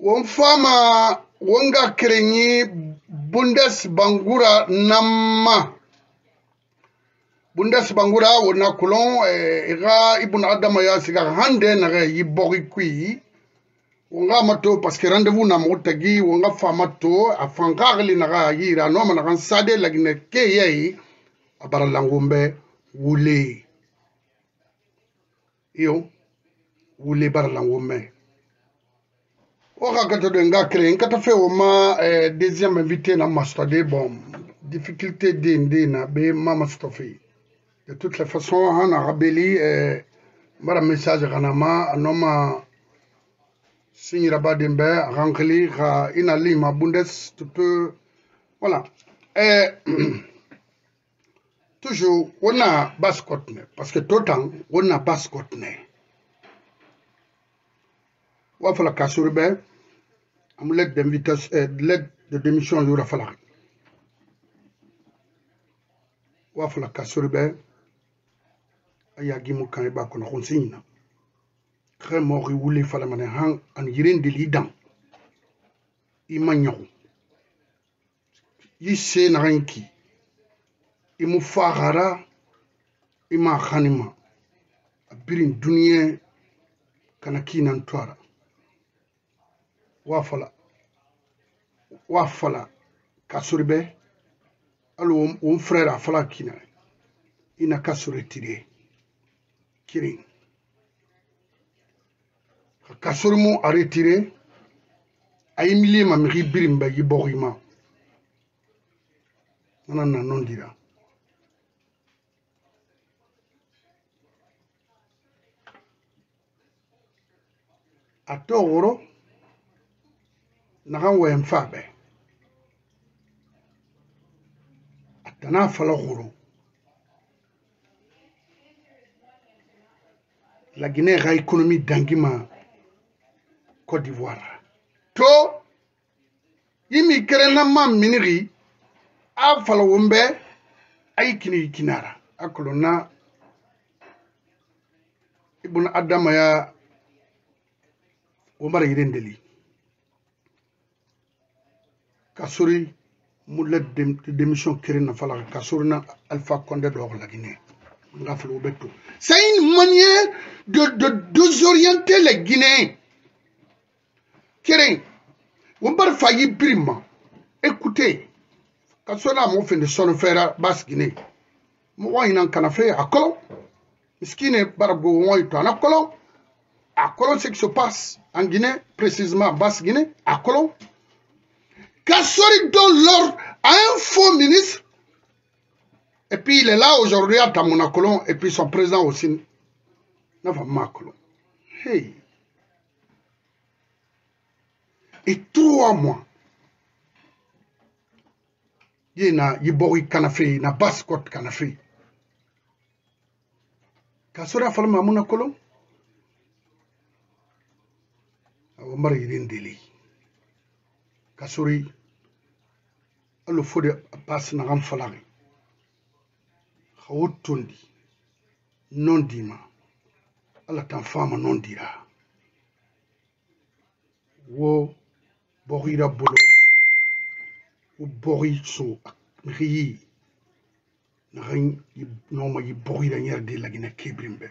won fama wonga krenyi bundes bangura namma bundes bangura wona kulon iga ibn adama ya siga hande na yibogi kui wonga mato parce que rendez-vous na motagi wonga fama to afangarli na yira no mana kan sade lagine ke yei abara langombe wule yo wule bara langombe oka kata de nga créé kata fait au ma deuxième invité na mastade bon difficulté de na be mama stofi de toutes les façons on a rabeli mara message kanama anoma signe rabat dembe rankli ra ina lima bundes tu peux voilà toujours on a baskotne parce que tout temps on a baskotne wa fala kasurbe am lettre d'invitation lettre de démission yura fala wa fala kasurbe ayagimu kan ba kono khonsina très mori wuli fala mané han an yirende lidan imanyahu yisse na ranki imu fagara ima khanima abirin duniya kana kinan twara wafala kasurbe alo on frère afala kina ina kasure tire kirin kasurmu a retiré ay milier ma mi birimba yiborima nana non dira atoro nakan wayan fabe atana fala khoro la Guinée a économie d'Angima Côte d'Ivoire to yimi kerena ma miniri a fala wombe ay kini kinara akolona ibn adama ya omar yirendeli kasuri mulle démission kerena fala kasurna Alpha Condé do la Guinée. C'est une manière de désorienter les Guinéens. On va faire prima. Écoutez, quand on a mon fait de son frère basse Guinée, moi il n'en a fait à Colomb. Ce qui n'est pas bon, il à Colomb. À Colomb, c'est ce qui se passe en Guinée, précisément basse Guinée, à Colomb. Kassori donne l'ordre à un faux ministre. Et puis il est là aujourd'hui à Tamonacolon et puis son président aussi n'a pas Macolon. Hey. Et 3 mois, il y a Yibori Kanafé, il y a Baskot Kanafé. Kassori a fallu Mamonacolon. Omar Yirindeli. Kassori a le faux de passe Naram Falari. Hawotondi non dima ala tan fama non dira wo borira bolo wo bori so ri na rin no ma yi borira nyerde la gina kebrimbe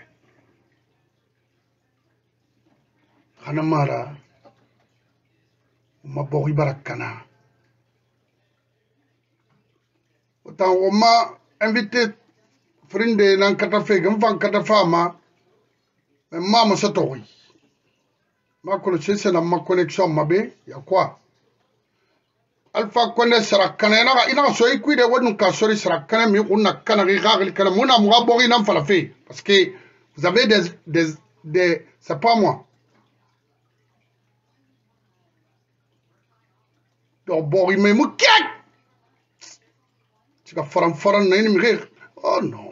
khana mara ma bori barakana autant on m'a invité frinde nan kata fe gam fan kata fama mama satori ma connaissance na ma connexion mabe ya quoi Alpha Condé sarakana na ina so ikuide wonu ka sori sarakana mi kunna kana ri gagal kana muna mu gabori nan fala fe parce que vous avez des c'est pas moi do bori me mu kek tu ka faran na ni mi oh non.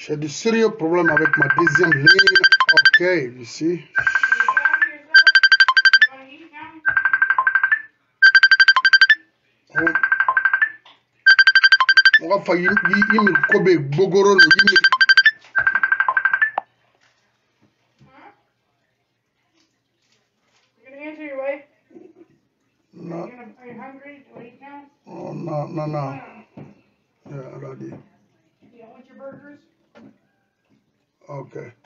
J'ai des sérieux problèmes avec ma deuxième ligne. Ok, ici. On va faire une kobe bogoro no. Are you hungry to eat now? Oh, no. Yeah, ready. Yeah, want your burgers? Okay.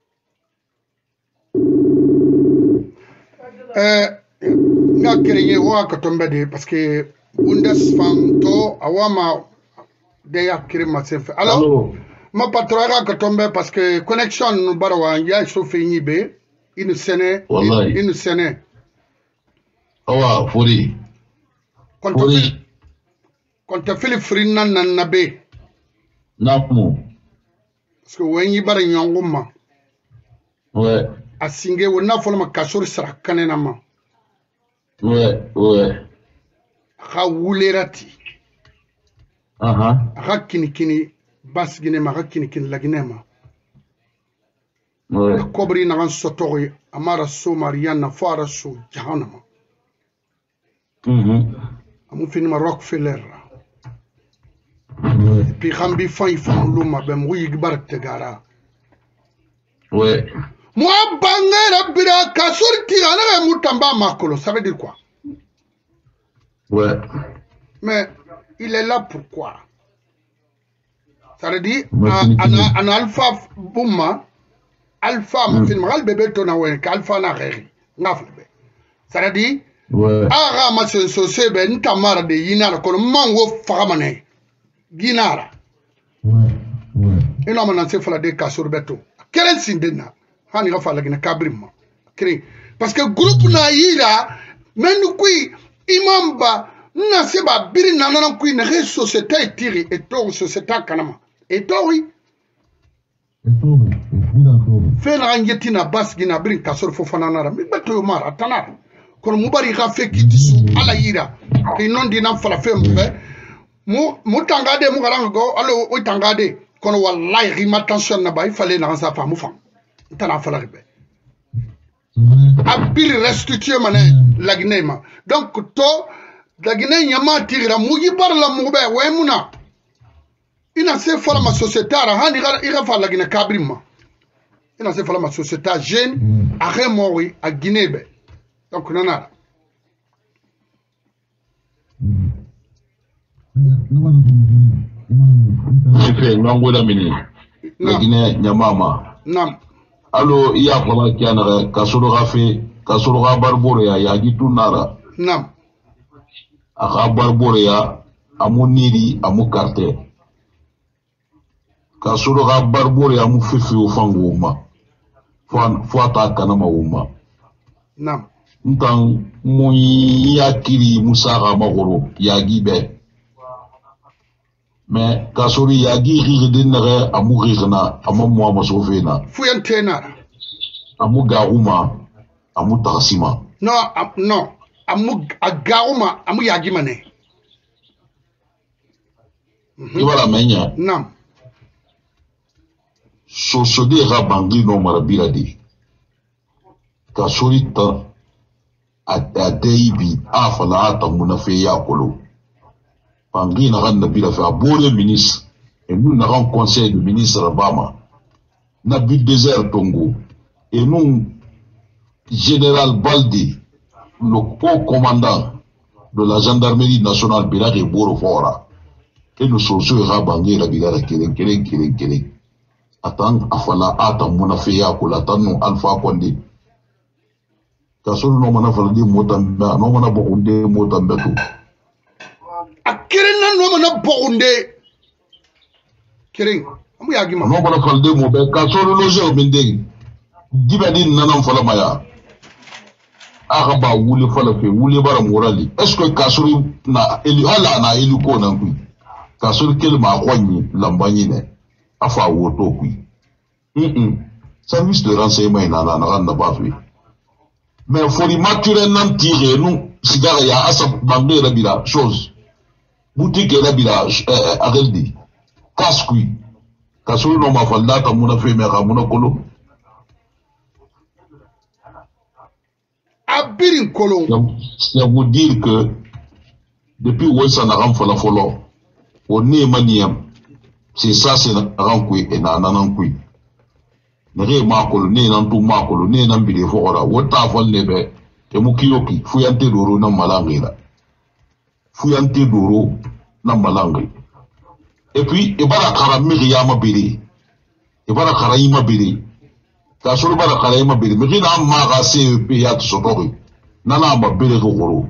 Nga kereye wa katombe de parce que Bundesfanto awama de ya kire masenfe. Alors, ma patron ga katombe parce que connection barawa ya sofe nyibe une sene. Awa furi. Quand tu fais le fri nan nabe. Namu. Parce que wenyi bara nyonguma. Ouais. Asinge wona folma kasori sara kanena ma. Ouais. Ka wulerati. Ka kini basgine ma ka kini lagine ma. Ouais. Kobri na sotori amara so mariana fara so jahannama. Amu fini ma Rockefeller. Et puis Rambi Fan Luma ben oui gbar tegara. Ouais. Moi bangera bira kasori tigana mutamba makolo, ça veut dire quoi? Ouais. Mais il est là pourquoi? Ça veut dire un alpha bouma alpha mon film ral bébé tona wen alpha na reri ngaflebe. Ça veut dire ouais. Ara ma sensose be ntamara de yinara ko mango fagamane. Ginara. Ouais. Et non, maintenant, c'est de Kassur Beto. Quel sindena? Hani va faire la cabrim. Parce que groupe naïra, mais nous qui imamba, n'a seba biri nanana qui ne reste société tiri et toi société kanama. Et toi oui. Fait la rangetina bas gina brin Kassur Fofanara. Mais beto mara tanara. Quand Moubari Rafé qui dissous à la ira, et non dinam fala fait Moutangade Mougarango, allo Outangade, qu'on voit l'air attention là-bas, il fallait dans sa femme. T'en fait la rébé. Abili restitué mané la Guinée. Donc, to, la Guinée, yama tira, mougi par la moube, ouais, mouna. Il a fait faire ma société, il a fait la Guinée Cabrima. Il a fait faire ma société jeune, à Remori, à Guinée. Donc, on en a. Efe nangola mini. Lagine nyamama. Nam. Alo iya fala kiana kasoro gafe kasoro ga barbore ya gitu nara. Nam. Aka barbore ya amu niri amu karte. Kasoro ga barbore ya amu fefe ofango uma. Fuata kanama uma. Nam. Ntan mu yakiri musaka magoro yagibe. Mais kasori yagi riride nere amu rirna amu muama sofena. Fuyantena. Amu garuma amu tarsima. Non, amu garuma amu yagi mane. Ibala menya. Nam. Sosode rabangi no marabira di. Kasori ta adeibi afala ata munafe yakolo. Pangui n'a pas de faire ministre et nous n'avons conseil de ministre Obama n'a but désert Tongo et nous général Baldi le co-commandant de la gendarmerie nationale Bilag et Borofora et nous sommes sur Rabangé la Bilag Kélé attends afala ata munafeya ko la tanu Alpha Condé kasoro no mana fala di motamba no mana bokunde motambe to Kirin no mana bogunde kirin amu yagi ma no mana falde mo be ka solo loje o binde dibadi nanam fala maya aka ba wuli fala fe wuli bara morali est-ce que kasuru na eli ala na eli ko nan ku kasuru kelma akwani lambanyi ne afa woto ku service de renseignement na ba fi mais faut y maturer nan tirer nous sigara ya asa bande la bila chose boutique la bila areldi casque kasuru no ma falda ta muna fe me ka muna kolo abirin kolo ça vous dire que depuis où ça n'a rien fait folo on est maniam c'est ça c'est ran kui et na nan kui ne re ma kolo ne nan tu ma kolo ne nan bi de fo ora wota fol ne be e mu kiyoki fuyante doro na malangira fuyante doro na malangira et puis e bara kara miriya mabiri e bara kara yima biri ta solo bara kara yima biri mi na ma ga CEP ya tsodori nana mabiri ko goro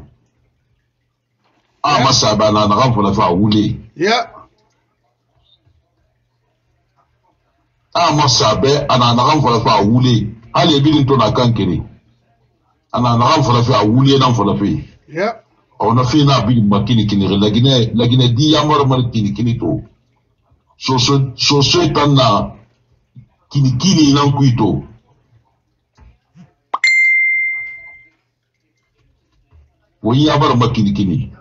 ama sabana na kan fona fa wule ya ama sabe ana na kan fona fa wule ale bidin to na kankere ana na kan fona fa wule nan fona fe ya ona fe na bi makini kini lagine di yamar mar kini to so tanna kini nan kuito woni yabar makini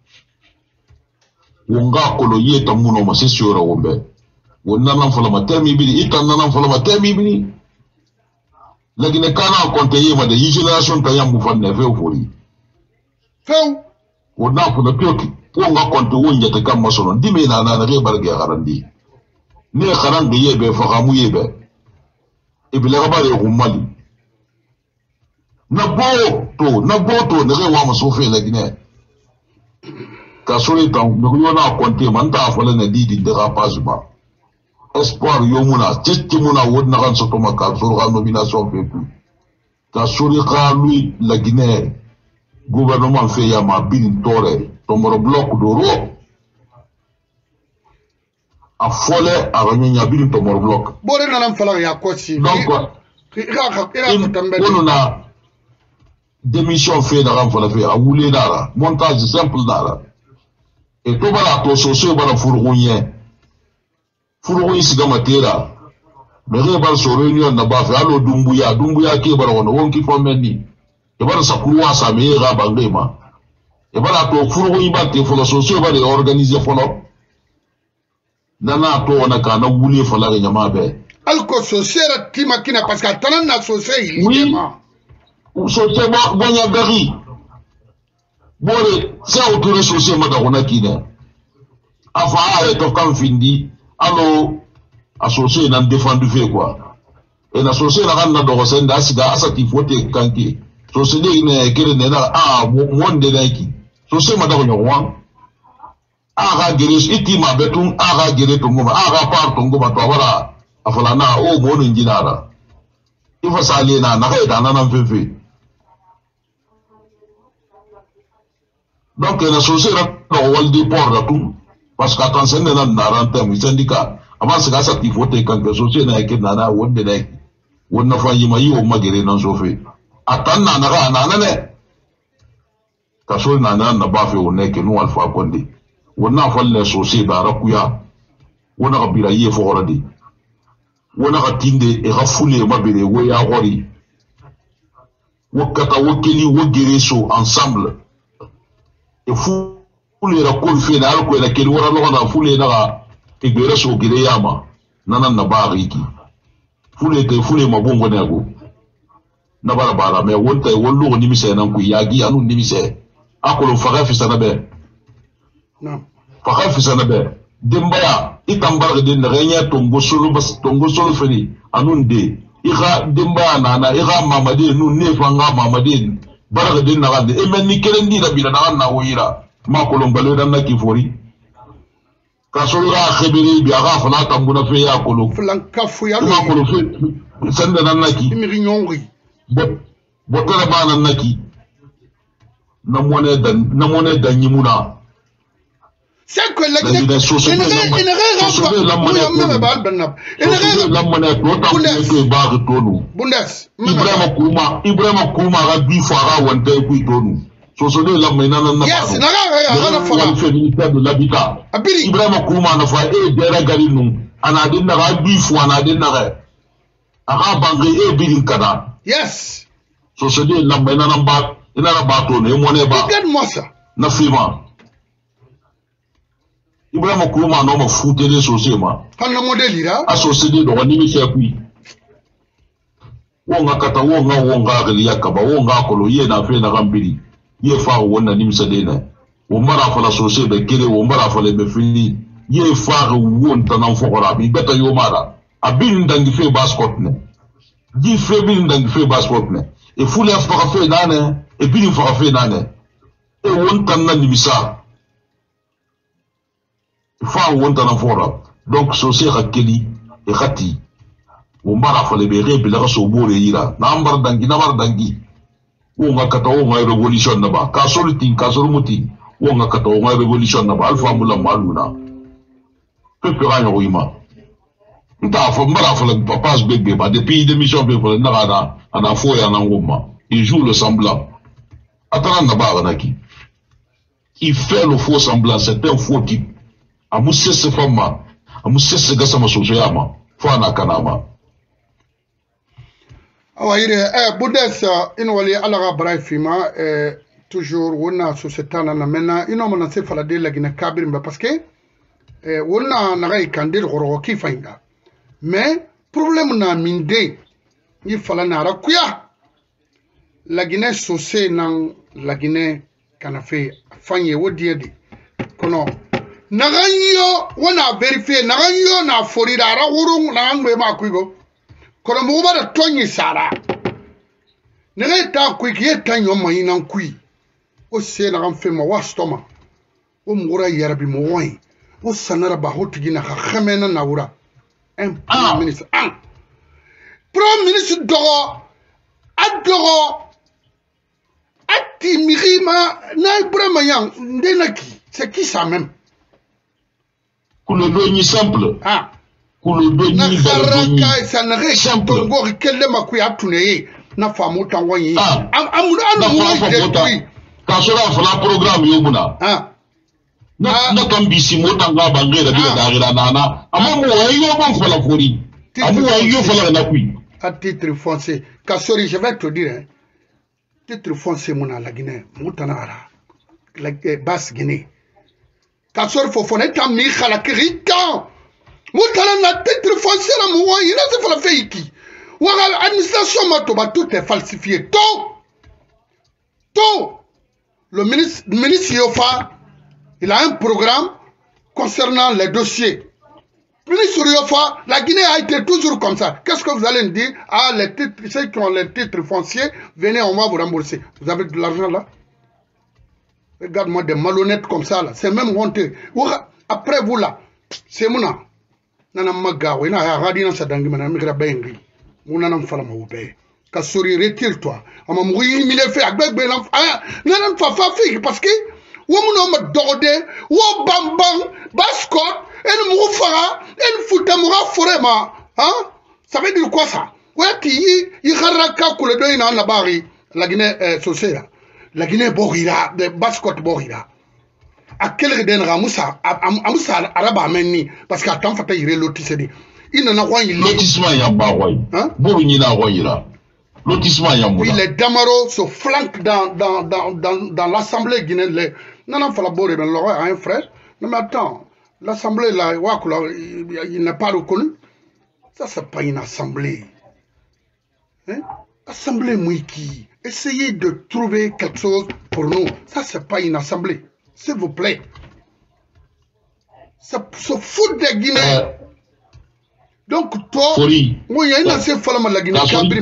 wonga kolo yeta muno ma sesiora wombe wonna nan fala ma termi bini itan nan fala ma termi bini lagine kana konte yema de generation ta yambu fanne fe fori few wonna fala pioki wonga konte wonja te kam masono dime na re barge garandi ne garandi yebe fakamu yebe ibile gabare humali na boto ne re wa masofe lagine kasori tan nuyo na konte man ta fala na didi de rapage ba espoir yomuna testi muna wodna kan soto maka sur ga nomination pepu kasori ka lui la Guinée gouvernement fait ya ma bin tore tomoro bloc d'oro a fole a ranya bin tomoro bloc bore na nan fala ya kochi donc on a démission fait na ran fala fait a wule dara montage simple dara et to bala to so bala furugunye siga matera mere bal so réunion na ba fa alo dumbuya ke bara wono wonki fomenni e bara sakuwa sa me ga bangema e bara to furugunyi ba te folo so bala organiser folo nana to wana kana wule fala ga nyama be alko so sera timakina parce que tanan na so sei oui so bonya gari bore sa autore so mada ona kine afa ale to kan findi allo associé nan défendu fait quoi et l'associé na kan na do senda asiga asati fote kanki so se de ne kere ne na monde na ki so se mada ko nyon aga gere iti ma betun aga gere to ngoma aga par to ngoma to wala afala na o mo no njinara ifa sale na ka da nan fefe donc l'associé na do wal di port da tout parce que attention na narante mu syndicat amma su ga sati fote kan ga so na yake na wanda da yake wannan fa yi mai o magere nan sofe atan na ga na ne ka so na ba fe wonne ke nu alfa konde wannan falle so se ba rakuya wannan ga bira yi fo horade wannan ga tinde e ga fule mabere wo ya gori wakata wokeli wogere so ensemble e fu fule ra ko fe na alko na keli wora lo na fule na ga igere so gire yama nanan na ba riki fule mabongo ne go na bara me wonta wollo ni mise nan ku yagi anu ni mise akolo faga fi sanabe no faga fi sanabe dembaya itambar de renya tongo solo feni anunde iga dembaya na iga mamade nu ne fanga mamade baraga de na gande e men ni kerendi da bila na woyira makolo mbalo dan na kifori kasoro ga khibiri bi aga fana tambuna fe ya kolo flan kafu ya ma kolo fe sanda nan naki mi nyongri botara ba nan naki namone dan yimuna c'est que la Guinée Ibrahima Kuma ga bi fara wanda ku tonu so so de la mena na yes na ga fara ministère de l'habitat abiri Ibrahima Kuma na fa e dera gari nu ana din na ga bi fu ana din na ga aga bangi e bidin kada yes so so de la mena na ba ina na ba to ne mo ne ba regarde moi ça na fima Ibrahima Kourouma no ma futele sosé ma. Hanna modeli ra. Associé do ni mi fait kui. Wonga kata wonga gali yakaba wonga kolo ye na fe na gambiri. Ye fa wonna nimsa dena. Wo mara fa la sosé be kere wo mara fa le be fini. Ye fa won tanan fokora bi beta yo mara. Abin dangi fe baskot ne. Di fe bin dangi fe baskot ne. E fule fa fe nane e bin fa fe nane. E won tanan nimsa. Fa won tanan fora. Donc sosé ka keli e khati. Umbara fale be rebe la so bore ira nambar dangi wonga kata wonga revolution na ba ka solutin ka solumuti wonga kata wonga revolution na ba alfa mula maluna pepe ranyo wima nta fa mbara fale papas bebe ba depuis démission be fale na ana fo ya na ngoma il joue le semblant atana na ba naki il fait le faux semblant c'est un faux type amusse se fama amusse se gasa masoyama fa na kanama awayire Boundes in wali alaga baray fima toujours wona société na mena ino mona se fala de la gina kabir mba parce que wona na gay kandir goro ki fainga mais problème na minde ni fala na rakuya la gine société nan la gine kanafe fanye wodiedi kono naganyo wona vérifier naganyo na forira ra wurung na ngwe ma kuigo kono mo ba tonyi sara nega ta ku ki tanyo mo ina kui o se na gamfe mo wastoma o mura yarabi mo wai o sanara ba hotigi na khamena na wura un premier ministre premier ministre dogo adogo ati mirima na ibrahima yang ndenaki c'est qui ça même le doni simple na haraka sanare tongo kelle makui atune na famu tanwanyi kasora fala programme yobuna na tambisi motanga bangera bila dagira nana amamu wayo bon fala fori amu wayo fala na kui à titre foncier kasori je vais te dire hein, titre foncier mona la Guinée mutanara la basse Guinée kasori fofone tammi khala kirita mutala na titre foncier la mouwa il a fait la feiki wagal administration matoba tout est falsifié tout le ministre Yofa il a un programme concernant les dossiers. Ministre Yofa, la Guinée a été toujours comme ça. Qu'est-ce que vous allez me dire? Ah, les titres, ceux qui ont les titres fonciers, venez, on va vous rembourser. Vous avez de l'argent là? Regarde-moi des malhonnêtes comme ça là. C'est même honteux. Après vous là, c'est mouna. Nana magawa, ina radina sadangi mana migra bengi. Mouna nam fala maube. Kasori retire-toi. Ama mouri mille fait avec belan. Nana fa fi parce que womuno ma dorde, wo bambang, baskot, en moufara, en foutamura forema. Hein? Ça veut dire quoi ça? Ouais, yi haraka kule do ina nabari la Guinée sociale. La Guinée borira, de baskot borira. À quel reden ramusa amusa araba menni parce qu'à temps fata yire lotissé il n'en a rien lotissement ya ba way bobu ni na wayira lotissement ya moula les Damaro se flanquent dans l'assemblée guinéenne non fala boré ben le a un frère non mais attends l'assemblée là il n'est pas reconnu ça c'est pas une assemblée hein assemblée mouiki essayez de trouver quelque chose pour nous ça c'est pas une assemblée. S'il vous plaît. Ça se fout des Guinéens. Donc, toi, oui, il y a une assez folle à la Guinée.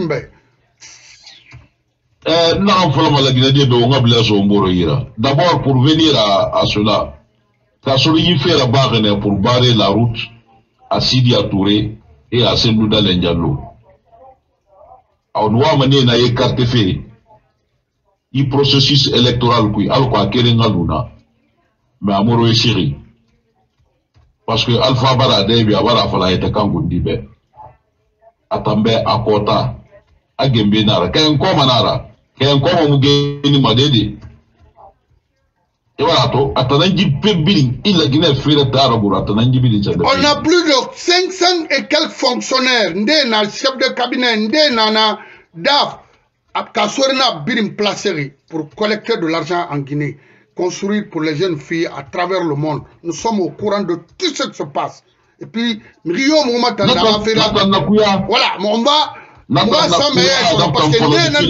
D'abord, pour venir à cela, Kassori fait la barre pour barrer la route à Sidi Touré et à Sendouda Lendialo. On doit mener à écarter fait le processus électoral, alors à Kérenga Luna. Mais Amoro est chéri. Parce que Alpha Bara Debi Abara Fala était Kangundi be. Atambe Akota. Agembe Nara. Kayen Koma Nara. Kayen Koma Mugeni Madedi. Et voilà, Atanangi Pebili, il a Guinée fait d'Arabura, Atanangi Bili. On a plus de 500 et quelques fonctionnaires. Ndena, chef de cabinet, Ndena, DAF, Abkasorina Birim placé pour collecter de l'argent en Guinée. construire pour les jeunes filles à travers le monde. Nous sommes au courant de tout ce qui se passe. Et puis, Rio Moumata n'a pas fait là. Voilà, mais on va ça, mais parce que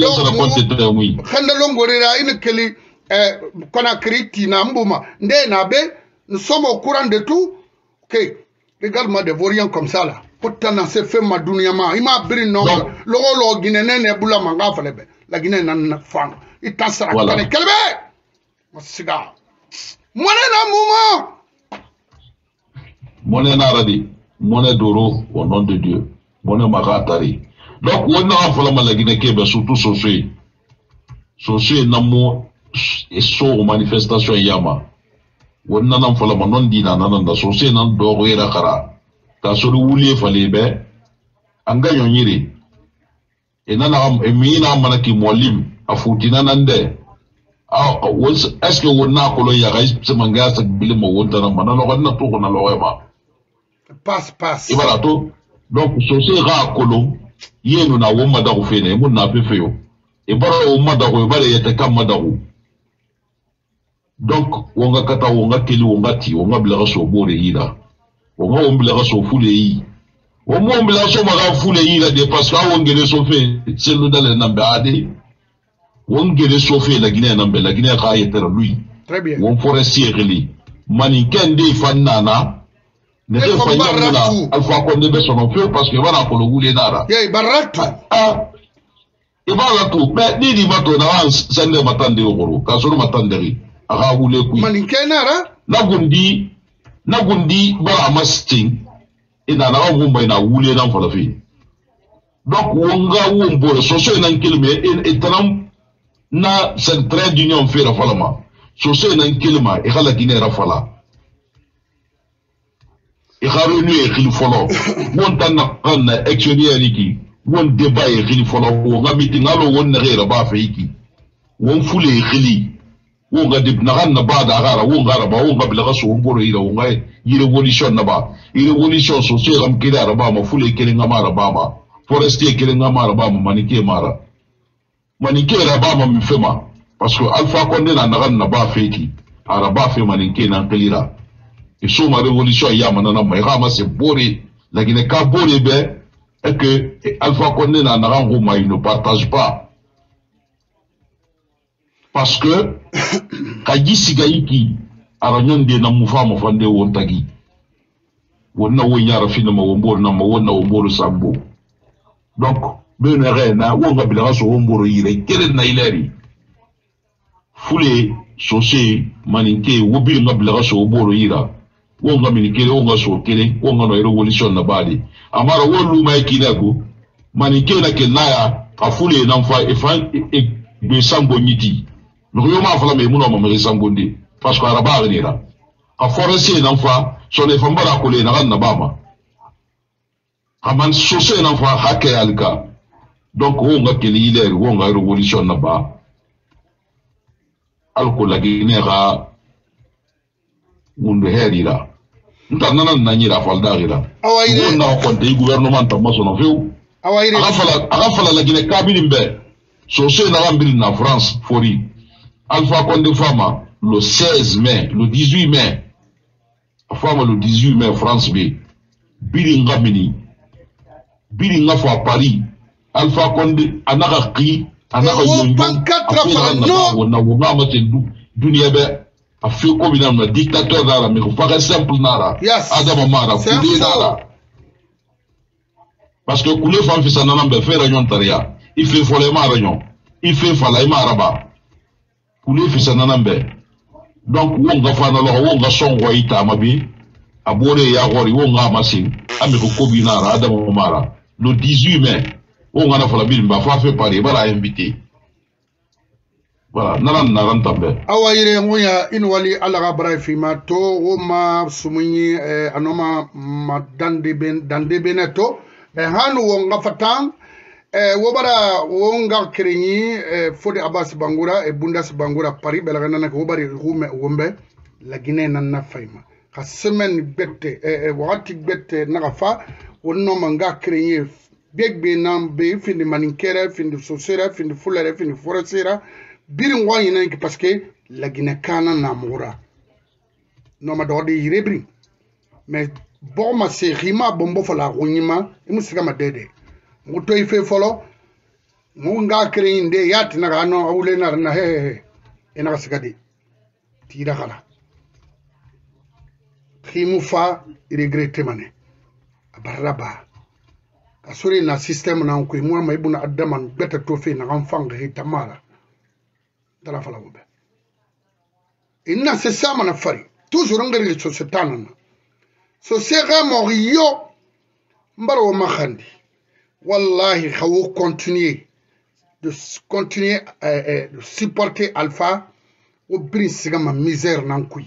nous sommes au courant de tout. Ok, regarde-moi des vauriens comme ça là. Pourtant, c'est fait ma douniama. Il m'a pris non. Le Guinée n'est pas la Guinée n'a pas il t'en sera pas. Quel est mon cigare? Monnaie d'un moment. Monnaie naradi, monnaie d'oro au nom de Dieu. Monnaie magatari. Donc, on a fait la Guinée Québec, surtout Sosé. Sosé Namo et so manifestation Yama. On a fait la non dina nananda Sosé nan d'oro et la cara. T'as sur le woulier fallait be. Anga yonyiri. Et nana emina manaki molim. A foutina nande. Est-ce que on a colo yagai se manga sa bile mo wonta na mana lo na to na lo ema. Passe. Et voilà tout. Donc Sosé ra colo. Yenu na woma da ufene mun na pefeyo e bara woma da ko bare yete kam madaru donc wonga kata wonga keli wonga ti wonga bila so bore yida wonga wombila so fule yi womo mbila so maga fule yi la de parce que wongere so fe c'est le dalé nambe ade wongere so fe la Guinée nambe la Guinée ka yetera lui très bien won forestier li mani kende fannana ne te fanya alfa konde be sono fe parce que voilà ko lo wule nara ye baratu ibaratu mais ni di mato na sende matande ogoro ka so matande ri aga wule ku mani kenara nagundi bara masting ina na ngumba ina wule na fala fi donc wonga wombo so so ina kilme etanam na centre d'union fe ra fala ma so so ina kilma e khala Guinée ra fala et revenu et qu'il follow mon tan na extérieur qui mon débat et qu'il follow on a meeting allo on ne ba fa yiki on fule khili on ga dib na na ba da gara on gara ba on ga bila so on boro ira on ga yi revolution na ba yi revolution so se ram kida ra ba ma fule kele nga mara ba ma forestier kele nga mara ba ma manike ra ba ma mi fema parce que Alpha Condé na ba fa yiki ara ba fa manike na kelira et sur ma révolution il y a maintenant mais c'est bourré la Guinée ka bourré ben et que Alpha Condé n'a pas il ne partage pas parce que kaji sigaiki aranyon de na mufa mafande wontagi wonna wonyara fina ma womboro na ma wonna womboro sambo donc benere na wonga bila so womboro yire kele na ileri fule sosé maninke wobiri ngabila so womboro yira wonga minikele wonga so kele wonga no revolution na bali amara wolu mai kinako manike na kenaya afule na mfa e be sambo nyiti no yo ma fala me muno ma me sambo ndi parce que araba nira a forestier na mfa so le fambara ko le na bama aman sosé na mfa hake alka donc wonga kele ile wonga revolution na ba alko la Guinée ga mundu herira ntanana na nyira faldagira awaire na ko de gouvernement ta masono feu awaire aga fala la Guinée kabili mbe so se na ngambili na France fori Alpha Condé fama le 16 mai le 18 mai fama le 18 mai France be bili ngambini bili ngafa à Paris Alpha Condé anaka ki anaka yonyo no na wonga matendu dunia be a fait comme un dictateur nara mais pas simple nara Adama Mara Koulé nara parce que Koulé fan fi sanana be fait réunion taria il fait follement réunion il fait falaima araba Koulé fi sanana be donc wonga fana lo wonga songo ita mabi abore ya gori wonga masin ami ko kobi nara Adama Mara le 18 mai wonga na fala bilimba fa fait Paris bara invité. Voilà, naran tambe. Awaire ngoya inwali alaga brai fima to woma sumunyi anoma dande beneto hanu wonga fatang wobara wonga krenyi fodi Abbas Bangura Bundas Bangura Paris belagana na wobari rume wombe la Guinée nanna fayma ka semaine bette wakati bette nagafa wonno manga krenyi begbe nambe findi maninkere findi sosera findi fulere findi forestiera birin wanyina parce que la Guinée kana na mura no ma dode yirebri mais bon ma se rima bombo fala runyima imu siga ma dede mu to ife folo mu nga kre inde yat na gano awule na he ena siga de tira khala khimu fa regrette mané baraba kasuri na système na ko mu ma ibuna adaman beta to fe na enfant de tamara dala fala wobe inna c'est ça mon affaire toujours ngari so setana so sera morio mbaro makhandi wallahi khawo continuer de supporter Alpha au prince ma misère nan kuy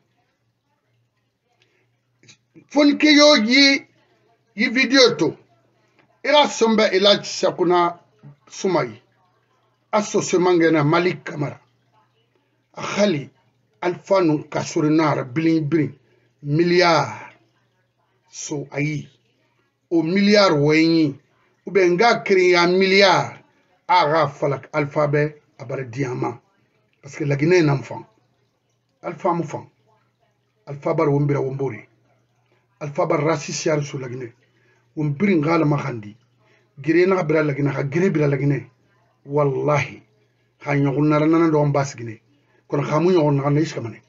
fon ke yo yi video to ira sombe ila sakuna sumai asso mangena Malik Kamara akhali Alpha nun kasurina bling milliard so ayi au milliard wenyi ou ben ga créer un milliard ara falak alphabet abar diamant parce que la Guinée est un enfant Alpha mufan Alpha bar wombira wombori Alpha bar raciste sur la Guinée wombiri ngala makhandi gire na bira la Guinée gire bira la Guinée wallahi khanyo kunara nana do mbas Guinée kon khamu nyon na ne iskamane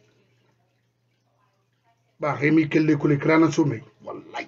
ba remi kelle ko le krana sommeil wallahi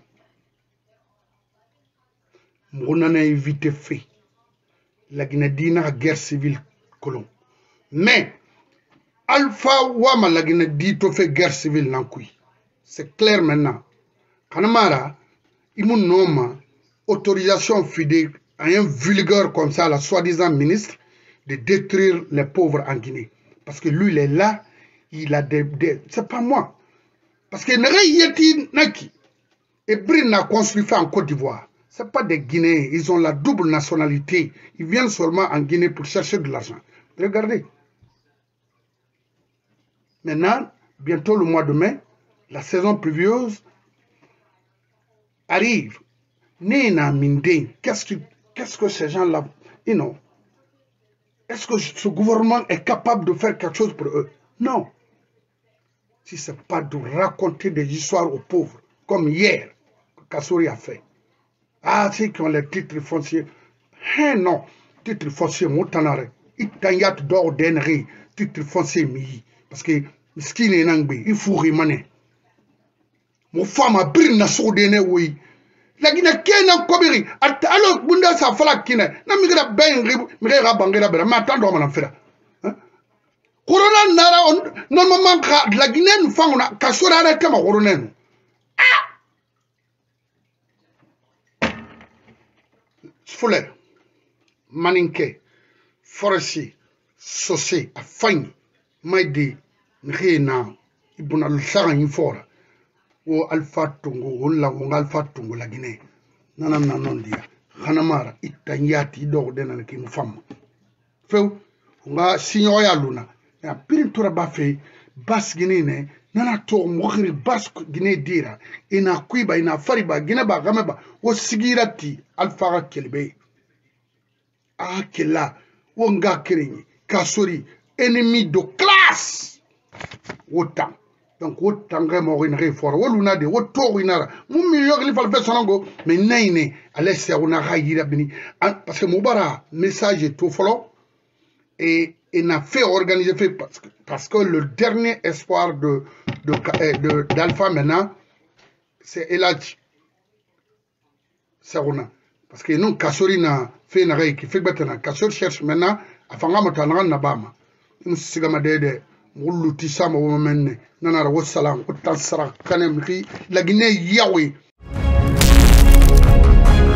mon a évité fait la Guinée dina guerre civile colon mais Alpha Wama la Guinée dit to fait guerre civile nankui c'est clair maintenant kanamara imun noma autorisation fidèle à un vulgaire comme ça la soi-disant ministre de détruire les pauvres en Guinée parce que lui il est là il a des c'est pas moi parce que Nreyeti Naki et Brin a construit fait en Côte d'Ivoire. Ce n'est pas des Guinéens, ils ont la double nationalité. Ils viennent seulement en Guinée pour chercher de l'argent. Regardez. Maintenant, bientôt le mois de mai, la saison pluvieuse arrive. Néna Mindé, qu'est-ce que ces gens-là, est-ce que ce gouvernement est capable de faire quelque chose pour eux? Non. Si ce n'est pas de raconter des histoires aux pauvres, comme hier, que Kassouri a fait. Ah, ceux qui ont les titres fonciers. Hein, non, titres fonciers, moutanare. Itanyat d'or d'ennerie, titres fonciers, mi. Parce que, miskin et nangbe, il faut rimaner. Mon femme a pris na soudene, oui. La Guinée, Kena Kobiri, alors, Bunda sa fala Kine, na migra ben, migra bangera bera, mais attends, on en fait. Corona nara, normalement, la Guinée, nous faisons, Kassouri a comme Corona. Fuller, Maninke, Forestier, Sossé, Afagny, Maïdi, Nrena, Ibuna Lusaran Infora, ou Alpha Tongo, ou Alpha Tongo, la Guinée, Nananandia, Hanamara, Itanyati, d'ordre qui nous femme. Feu, on a signé Luna, et a Pirintura Bafé, Bas Guinée, Nana to Mohiri Bas Guinée Dira, Ina Kuiba, Ina Fariba, Guineba, Gameba, o Sigirati, Alpha Kelbe. Ah, Kela, Wonga Kering, Kassouri, ennemi de classe. Autant. Donc, autant que Morinre for, Woluna de Wotorinara, mon meilleur, il faut le faire son mais Naine, à l'est, on a raillé la béni. Parce que Moubara, message est tout follow, et il n'a fait organiser, parce que le dernier espoir d'Alpha maintenant, c'est Eladj. C'est Rona. Parce que nous, Kassouri n'a fait une règle qui fait que Kassouri cherche maintenant à faire un Nabama. Nous sommes des Mouluti Sama au moment où nous avons salam, la Guinée Yahweh.